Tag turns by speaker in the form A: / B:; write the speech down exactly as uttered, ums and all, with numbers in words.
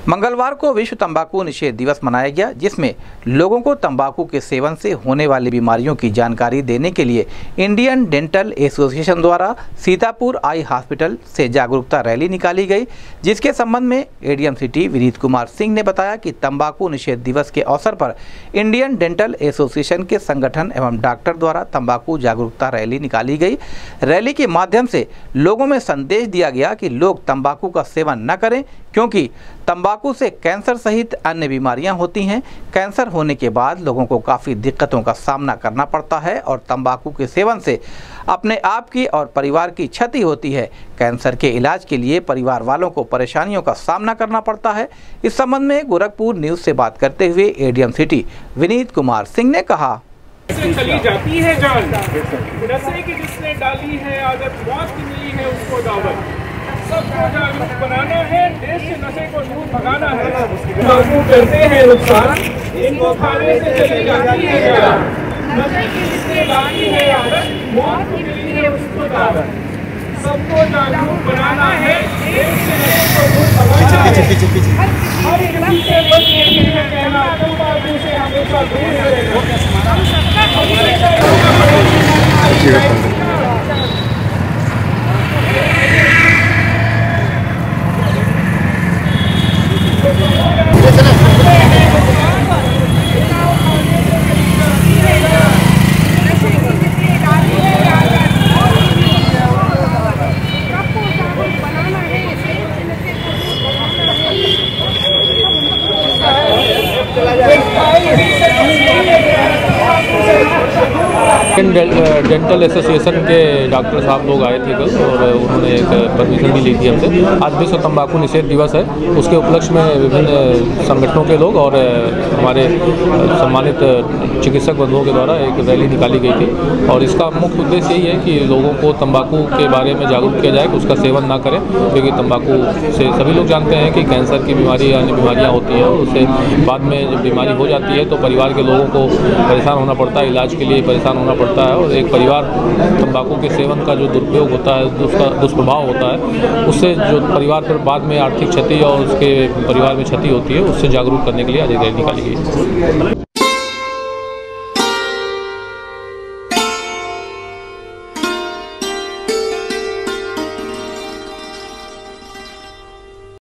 A: मंगलवार को विश्व तंबाकू निषेध दिवस मनाया गया, जिसमें लोगों को तंबाकू के सेवन से होने वाली बीमारियों की जानकारी देने के लिए इंडियन डेंटल एसोसिएशन द्वारा सीतापुर आई हॉस्पिटल से जागरूकता रैली निकाली गई। जिसके संबंध में एडीएम सिटी विनीत कुमार सिंह ने बताया कि तंबाकू निषेध दिवस के अवसर पर इंडियन डेंटल एसोसिएशन के संगठन एवं डॉक्टर द्वारा तंबाकू जागरूकता रैली निकाली गई। रैली के माध्यम से लोगों में संदेश दिया गया कि लोग तंबाकू का सेवन न करें, क्योंकि तंबाकू से कैंसर सहित अन्य बीमारियां होती हैं। कैंसर होने के बाद लोगों को काफ़ी दिक्कतों का सामना करना पड़ता है और तंबाकू के सेवन से अपने आप की और परिवार की क्षति होती है। कैंसर के इलाज के लिए परिवार वालों को परेशानियों का सामना करना पड़ता है। इस संबंध में गोरखपुर न्यूज़ से बात करते हुए एडीएम सिटी विनीत कुमार सिंह ने कहा,
B: चली जाती है जान, नशे की जिसने डाली है आदत, मौत की मिली है उसको दावत। सबको जागरूक बनाना है, देश से नशे को दूर भगाना है। तंबाकू करते हैं नुकसान, इनको खाने से चली जाती है जान, नशे की जिसने डाली है आदत, मौत की मिली है उसको दावत। सबको जागरूक बनाना है, देश से नशे को दूर भगाना है। हर किसी से बचने के लिए कहना, तंबाकू से हमेशा दूर रहना।
C: डेंटल एसोसिएशन के डॉक्टर साहब लोग आए थे कल और उन्होंने एक परमिशन भी ली थी हमसे। आज विश्व तंबाकू निषेध दिवस है, उसके उपलक्ष्य में विभिन्न संगठनों के लोग और हमारे सम्मानित चिकित्सक बंधुओं के द्वारा एक रैली निकाली गई थी। और इसका मुख्य उद्देश्य यही है कि लोगों को तंबाकू के बारे में जागरूक किया जाए कि उसका सेवन ना करें, क्योंकि तंबाकू से सभी लोग जानते हैं कि कैंसर की बीमारी अन्य बीमारियाँ होती हैं। उससे बाद में जब बीमारी हो जाती है तो परिवार के लोगों को परेशान होना पड़ता है, इलाज के लिए परेशान होना पड़ता है। और एक परिवार तंबाकू के सेवन का जो दुरुपयोग होता है, उसका दुष्प्रभाव होता है, उससे जो परिवार पर बाद में आर्थिक क्षति और उसके परिवार में क्षति होती है, उससे जागरूक करने के लिए आज एक रैली निकाली गई।